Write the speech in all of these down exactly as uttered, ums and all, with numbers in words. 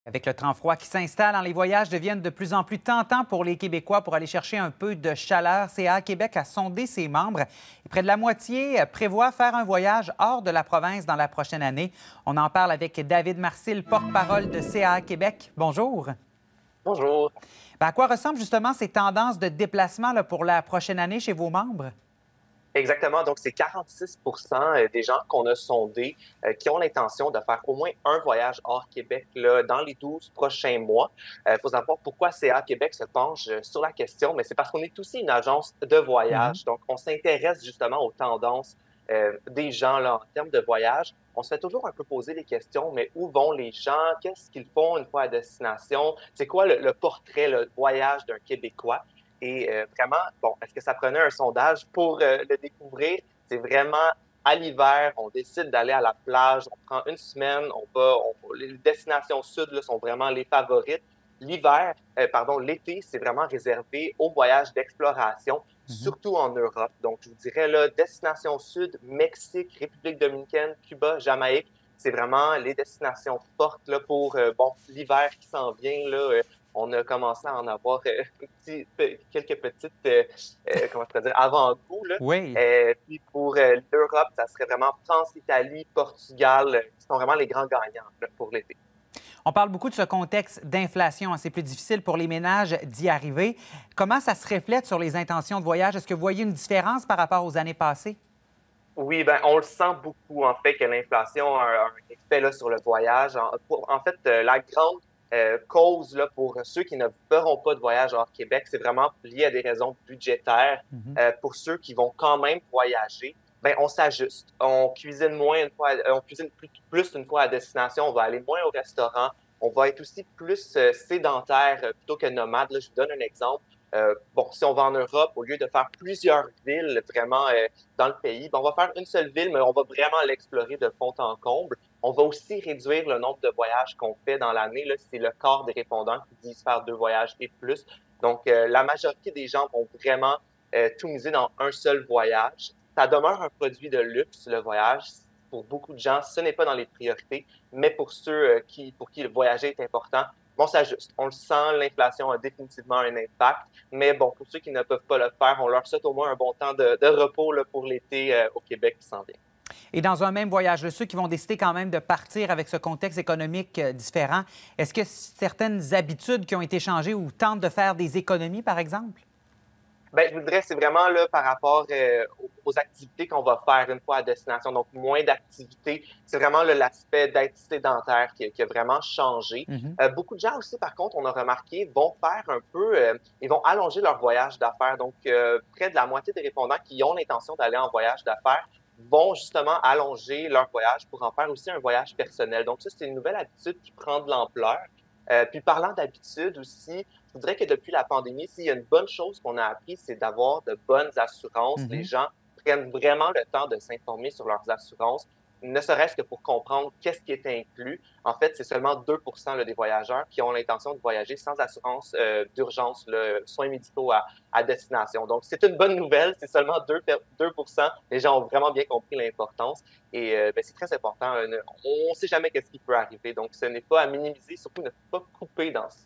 Avec le temps froid qui s'installe, les voyages deviennent de plus en plus tentants pour les Québécois pour aller chercher un peu de chaleur. C A A Québec a sondé ses membres et près de la moitié prévoit faire un voyage hors de la province dans la prochaine année. On en parle avec David Marcil, porte-parole de C A A Québec. Bonjour. Bonjour. Bien, à quoi ressemblent justement ces tendances de déplacement là, pour la prochaine année chez vos membres? Exactement. Donc, c'est quarante-six pour cent des gens qu'on a sondés euh, qui ont l'intention de faire au moins un voyage hors Québec là, dans les douze prochains mois. Il euh, faut savoir pourquoi C A A Québec se penche sur la question, mais c'est parce qu'on est aussi une agence de voyage. Mm-hmm. Donc, on s'intéresse justement aux tendances euh, des gens là, en termes de voyage. On se fait toujours un peu poser les questions, mais où vont les gens? Qu'est-ce qu'ils font une fois à destination? C'est quoi le, le portrait, le voyage d'un Québécois? Et euh, vraiment, bon, est-ce que ça prenait un sondage pour euh, le découvrir? C'est vraiment à l'hiver, on décide d'aller à la plage, on prend une semaine, on va, on, les destinations sud là, sont vraiment les favorites. L'hiver, euh, pardon, l'été, c'est vraiment réservé aux voyages d'exploration, Mm-hmm. surtout en Europe. Donc, je vous dirais, là, destination sud, Mexique, République dominicaine, Cuba, Jamaïque, c'est vraiment les destinations fortes là, pour euh, bon, l'hiver qui s'en vient. Là, euh, on a commencé à en avoir euh, petit, quelques petites, euh, euh, comment je peux dire, avant-goûts. Là. Oui. Euh, puis pour euh, l'Europe, ça serait vraiment France, Italie, Portugal, euh, qui sont vraiment les grands gagnants là, pour l'été. On parle beaucoup de ce contexte d'inflation. C'est plus difficile pour les ménages d'y arriver. Comment ça se reflète sur les intentions de voyage? Est-ce que vous voyez une différence par rapport aux années passées? Oui, ben on le sent beaucoup, en fait, que l'inflation a un effet là, sur le voyage. En, pour, en fait, euh, la grande euh, cause là, pour ceux qui ne feront pas de voyage hors Québec, c'est vraiment lié à des raisons budgétaires. Mm-hmm. Euh, pour ceux qui vont quand même voyager, ben on s'ajuste. On cuisine moins une fois, à, on cuisine plus, plus une fois à destination, on va aller moins au restaurant, on va être aussi plus euh, sédentaire euh, plutôt que nomade. Là, je vous donne un exemple. Euh, bon, si on va en Europe, au lieu de faire plusieurs villes vraiment euh, dans le pays, ben, on va faire une seule ville, mais on va vraiment l'explorer de fond en comble. On va aussi réduire le nombre de voyages qu'on fait dans l'année. Là, c'est le quart des répondants qui disent faire deux voyages et plus. Donc, euh, la majorité des gens vont vraiment euh, tout miser dans un seul voyage. Ça demeure un produit de luxe, le voyage. Pour beaucoup de gens, ce n'est pas dans les priorités, mais pour ceux euh, qui, pour qui le voyager est important, on s'ajuste. On le sent, l'inflation a définitivement un impact. Mais bon, pour ceux qui ne peuvent pas le faire, on leur souhaite au moins un bon temps de, de repos là, pour l'été euh, au Québec qui s'en vient. Et dans un même voyage, ceux qui vont décider quand même de partir avec ce contexte économique euh, différent, est-ce que certaines habitudes qui ont été changées ou tentent de faire des économies, par exemple? Bien, je vous dirais, c'est vraiment là par rapport euh, aux activités qu'on va faire une fois à destination. Donc, moins d'activités. C'est vraiment l'aspect d'être sédentaire qui, qui a vraiment changé. Mm-hmm. Euh, beaucoup de gens aussi, par contre, on a remarqué, vont faire un peu, euh, ils vont allonger leur voyage d'affaires. Donc, euh, près de la moitié des répondants qui ont l'intention d'aller en voyage d'affaires vont justement allonger leur voyage pour en faire aussi un voyage personnel. Donc, ça, c'est une nouvelle habitude qui prend de l'ampleur. Euh, puis parlant d'habitude aussi, je voudrais que depuis la pandémie, s'il y a une bonne chose qu'on a appris, c'est d'avoir de bonnes assurances. Mm-hmm. Les gens prennent vraiment le temps de s'informer sur leurs assurances, ne serait-ce que pour comprendre qu'est-ce qui est inclus. En fait, c'est seulement deux pour cent là, des voyageurs qui ont l'intention de voyager sans assurance euh, d'urgence, là, soins médicaux à, à destination. Donc, c'est une bonne nouvelle. C'est seulement deux pour cent. Les gens ont vraiment bien compris l'importance. Et euh, ben, c'est très important. On ne sait jamais qu'est-ce qui peut arriver. Donc, ce n'est pas à minimiser, surtout ne pas couper dans ça.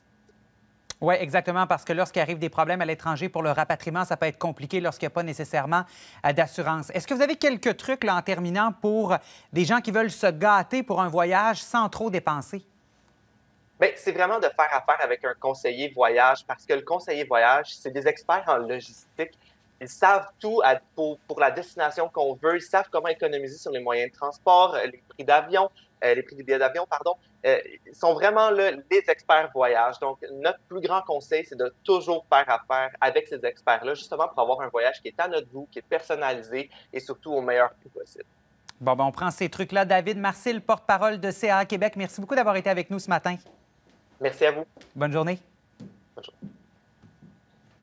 Oui, exactement, parce que lorsqu'il arrive des problèmes à l'étranger pour le rapatriement, ça peut être compliqué lorsqu'il n'y a pas nécessairement euh, d'assurance. Est-ce que vous avez quelques trucs là, en terminant pour des gens qui veulent se gâter pour un voyage sans trop dépenser? Bien, c'est vraiment de faire affaire avec un conseiller voyage parce que le conseiller voyage, c'est des experts en logistique. Ils savent tout à, pour, pour la destination qu'on veut. Ils savent comment économiser sur les moyens de transport, les prix d'avion, euh, les prix des billets d'avion, pardon. Euh, ils sont vraiment là, les experts voyage. Donc, notre plus grand conseil, c'est de toujours faire affaire avec ces experts-là, justement pour avoir un voyage qui est à notre goût, qui est personnalisé et surtout au meilleur prix possible. Bon, ben, on prend ces trucs-là. David Marcil, porte-parole de C A A Québec, merci beaucoup d'avoir été avec nous ce matin. Merci à vous. Bonne journée. Bonne journée.